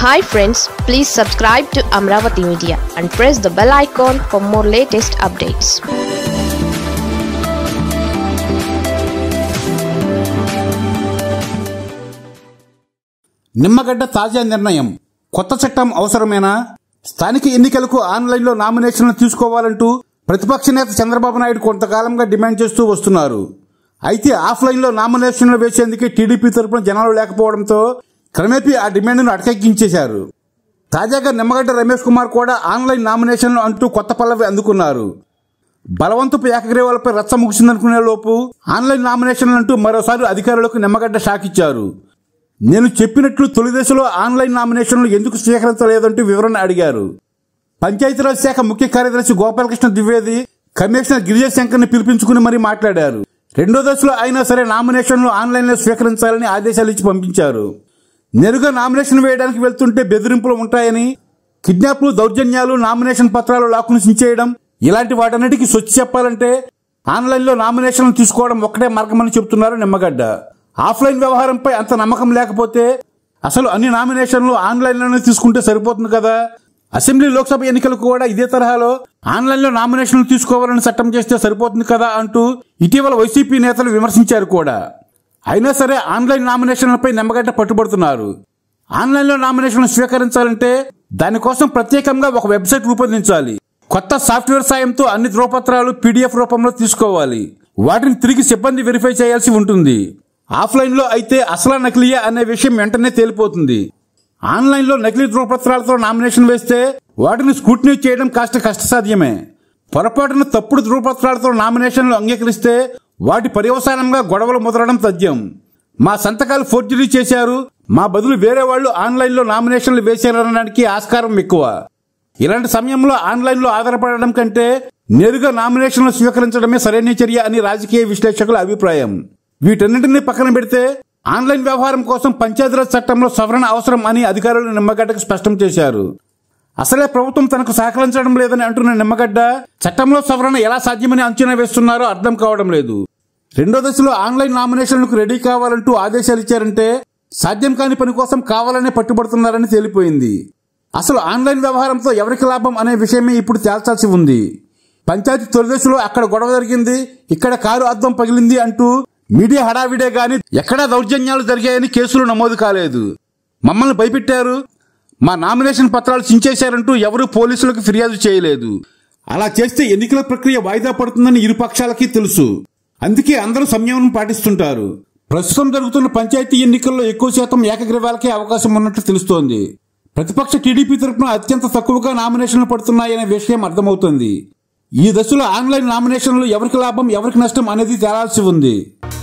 Hi friends, please subscribe to Amaravathi Media and press the bell icon for more latest updates. Nimmagadda తాజా నిర్ణయం. కొత్త చట్టం అవసరమేనా? స్థానిక ఎన్నికలకు ఆన్లైన్లో నామినేషన్లు తీసుకోవాలంటూ ప్రతిపక్ష నేత చంద్రబాబు నాయుడు కొంతకాలంగా డిమాండ్ చేస్తూ వస్తున్నారు. అయితే ఆఫ్లైన్లో నామినేషన్లు వేసేందుకే టీడీపీ తరపున జనాలు లేకపోవడంతో క్రమేపీ ఆ డిమాండ్ను అటకెక్కించేశారు. తాజాగా నిమ్మగడ్డ రమేష్ కుమార్ కూడా ఆన్లైన్ నామినేషన్లు అంటూ కొత్త పల్లవి అందుకున్నారు. బలవంతపు ఏకగ్రీవాలపై రచ్చ ముగిసిందనుకునే లోపు ఆన్లైన్ నామినేషన్లు అంటూ మరోసారి అధికారులకు నిమ్మగడ్డ షాక్ ఇచ్చారు. నేను చెప్పినట్లు తొలి దశలో ఆన్లైన్ నామినేషన్లు ఎందుకు స్వీకరించలేదంటూ వివరణ అడిగారు. పంచాయతీరాజ్ శాఖ ముఖ్య కార్యదర్శి గోపాలకృష్ణ ద్వివేది కమిషనర్ గిరిజశంకర్ని పిలిపించుకుని మరీ మాట్లాడారు. రెండో దశలో అయినా సరే నామినేషన్లు ఆన్లైన్లో స్వీకరించాలని ఆదేశాలు ఇచ్చి పంపించారు. నేరుగా నామినేషన్ వేయడానికి వెళ్తుంటే బెదిరింపులు ఉంటాయని, కిడ్నాప్లు, దౌర్జన్యాలు, నామినేషన్ పత్రాలు లాక్కుని సించేయడం ఇలాంటి వాటన్నిటికీ సొచ్చి చెప్పాలంటే ఆన్లైన్లో నామినేషన్లు తీసుకోవడం ఒక్కటే మార్గమని చెబుతున్నారు నిమ్మగడ్డ. ఆఫ్లైన్ వ్యవహారంపై అంత నమ్మకం లేకపోతే అసలు అన్ని నామినేషన్లు ఆన్లైన్లోనే తీసుకుంటే సరిపోతుంది కదా. అసెంబ్లీ, లోక్సభ ఎన్నికలకు కూడా ఇదే తరహాలో ఆన్లైన్లో నామినేషన్లు తీసుకోవాలని చట్టం చేస్తే సరిపోతుంది కదా అంటూ ఇటీవల వైసీపీ నేతలు విమర్శించారు కూడా. అయినా సరే ఆన్లైన్ నామినేషన్లపై నిమ్మగడ్డ పట్టుబడుతున్నారు. ఆన్లైన్లో నామినేషన్లు స్వీకరించాలంటే దానికోసం ప్రత్యేకంగా ఒక వెబ్సైట్ రూపొందించాలి. కొత్త సాఫ్ట్వేర్ సాయంతో అన్ని ధ్రువపత్రాలు పీడీఎఫ్ రూపంలో తీసుకోవాలి. వాటిని తిరిగి సిబ్బంది వెరిఫై చేయాల్సి ఉంటుంది. ఆఫ్లైన్లో అయితే అసలు నకిలీయా అనే విషయం వెంటనే తేలిపోతుంది. ఆన్లైన్లో నకిలీ ధ్రువపత్రాలతో నామినేషన్ వేస్తే వాటిని స్క్రూటినీ చేయడం కాస్త కష్టసాధ్యమే. పొరపాటున తప్పుడు ధ్రువపత్రాలతో నామినేషన్లు అంగీకరిస్తే వాటి పర్యవసానంగా గొడవలు ముదరడం తథ్యం. మా సంతకాలు ఫోర్జరీ చేశారు, మా బదులు వేరే వాళ్లు ఆన్లైన్లో నామినేషన్లు వేశారనడానికి ఆస్కారం ఎక్కువ. ఇలాంటి సమయంలో ఆన్లైన్లో ఆధారపడడం కంటే నేరుగా నామినేషన్లు స్వీకరించడమే సరైన చర్య అని రాజకీయ విశ్లేషకుల అభిప్రాయం. వీటన్నింటినీ పక్కన పెడితే ఆన్లైన్ వ్యవహారం కోసం పంచాయతీరాజ్ చట్టంలో సవరణ అవసరం అని అధికారులు నిమ్మగడ్డకు స్పష్టం చేశారు. అసలే ప్రభుత్వం తనకు సహకరించడం లేదని అంటున్న నిమ్మగడ్డ చట్టంలో సవరణ ఎలా సాధ్యమని అంచనా వేస్తున్నారో అర్థం కావడం లేదు. రెండో దశలో ఆన్లైన్ నామినేషన్లకు రెడీ కావాలంటూ ఆదేశాలు ఇచ్చారంటే సాధ్యం కాని పని కోసం కావాలనే పట్టుబడుతున్నారని తేలిపోయింది. అసలు ఆన్లైన్ వ్యవహారంతో ఎవరికి లాభం అనే విషయమే ఇప్పుడు తేల్చాల్సి ఉంది. పంచాయతీ తొలి దశలో అక్కడ గొడవ జరిగింది, ఇక్కడ కారు అద్దం పగిలింది అంటూ మీడియా హడావిడే గాని ఎక్కడా దౌర్జన్యాలు జరిగాయని కేసులు నమోదు కాలేదు. మమ్మల్ని భయపెట్టారు, మా నామినేషన్ పత్రాలు చించేశారంటూ ఎవరూ పోలీసులకు ఫిర్యాదు చేయలేదు. అలా చేస్తే ఎన్నికల ప్రక్రియ వాయిదా పడుతుందని ఇరు పక్షాలకి తెలుసు. అందుకే అందరూ సంయమనం పాటిస్తుంటారు. ప్రస్తుతం జరుగుతున్న పంచాయతీ ఎన్నికల్లో ఎక్కువ శాతం ఏకగ్రీవాలకే అవకాశం ఉన్నట్లు తెలుస్తోంది. ప్రతిపక్ష టీడీపీ తరపున అత్యంత తక్కువగా నామినేషన్లు పడుతున్నాయనే విషయం అర్థమవుతోంది. ఈ దశలో ఆన్లైన్ నామినేషన్లు ఎవరికి లాభం ఎవరికి నష్టం అనేది తేలాల్సి ఉంది.